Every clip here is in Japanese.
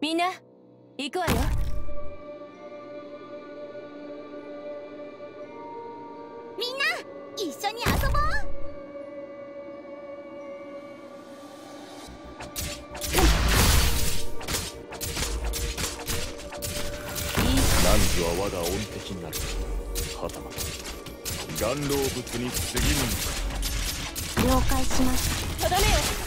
みんな行くわよ。 みんな一緒に遊ぼう。 汝は我が恩敵になる。はたまた顔老物に過ぎぬのか。 了解しました。 とどめよ。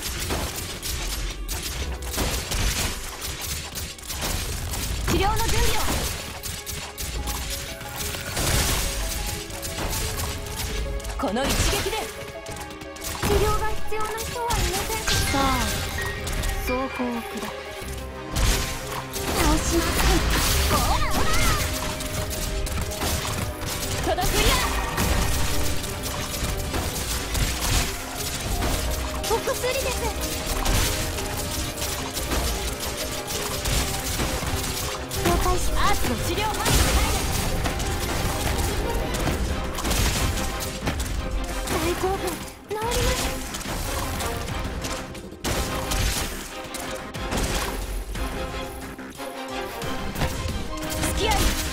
治療の準備を。この一撃で治療が必要な人はいませんか。さあ装甲を下倒します。ほらほら届くや。 お薬です。了解しアーツの治療範囲に入る。 大丈夫、治ります。 付き合い。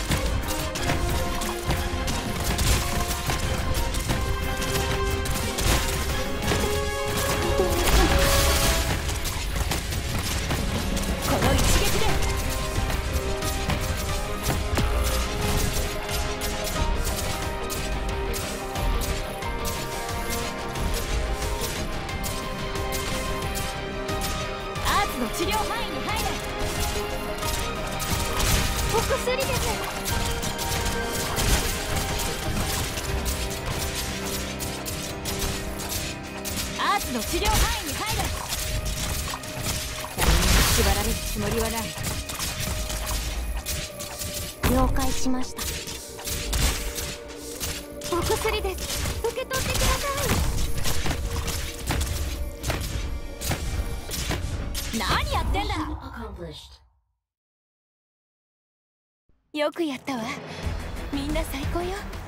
この一撃でアーツの治療範囲に入れ。 お薬です。 アーツの治療範囲に入れ。誰にも縛られるつもりはない。 了解しました。お薬です。受け取ってください。 何やってんだ。よくやったわ。みんな最高よ。